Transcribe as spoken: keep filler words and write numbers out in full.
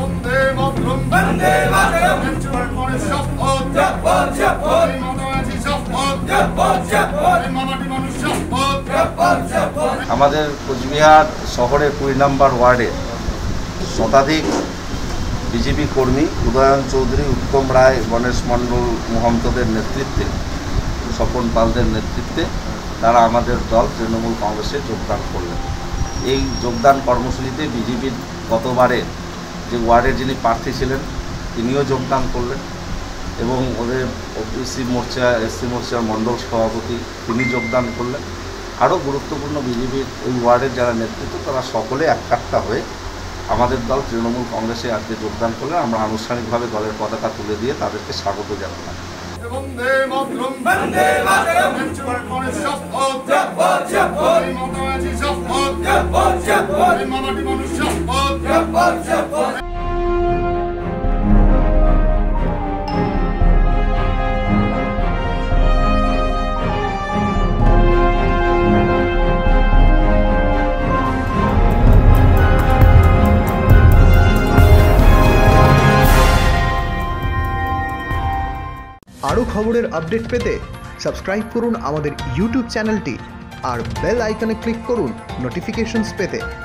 বন্দে মাতরম বন্দে মাতরম নেত্রকোনার শপথ শপথ শপথ মাতাজি শপথ শপথ শপথ মামাটি মানুষ শপথ শপথ শপথ। আমাদের কোচবিহার শহরের কুড়ি নম্বর ওয়ার্ডে শতাধিক বিজেপি কর্মী উদয়ন চৌধুরী, উত্তম রায়, গণেশ মণ্ডল মহন্তদের নেতৃত্বে, স্বপন পালদের নেতৃত্বে তারা আমাদের দল তৃণমূল কংগ্রেসে যোগদান করলেন। এই যোগদান কর্মসূচিতে বিজেপির গতবারে যে ওয়ার্ডের যিনি প্রার্থী ছিলেন তিনিও যোগদান করলেন এবং ওদের ওবিসি মোর্চা এসসি মোর্চার মণ্ডল সভাপতি তিনি যোগদান করলেন। আরও গুরুত্বপূর্ণ বিজেপির এই ওয়ার্ডের যারা নেতৃত্ব তারা সকলে এককাট্টা হয়ে আমাদের দল তৃণমূল কংগ্রেসে আজকে যোগদান করলেন। আমরা আনুষ্ঠানিকভাবে দলের পতাকা তুলে দিয়ে তাদেরকে স্বাগত জানালাম। বন্দে মাতরম বন্দে মাতরম নেত্রকোনার শপথ শপথ শপথ মাতাজি শপথ শপথ শপথ মামাটি মানুষ শপথ শপথ শপথ। আরও খবরের আপডেট পেতে সাবস্ক্রাইব করুন আমাদের ইউটিউব চ্যানেলটি আর বেল আইকনে ক্লিক করুন নোটিফিকেশনস পেতে।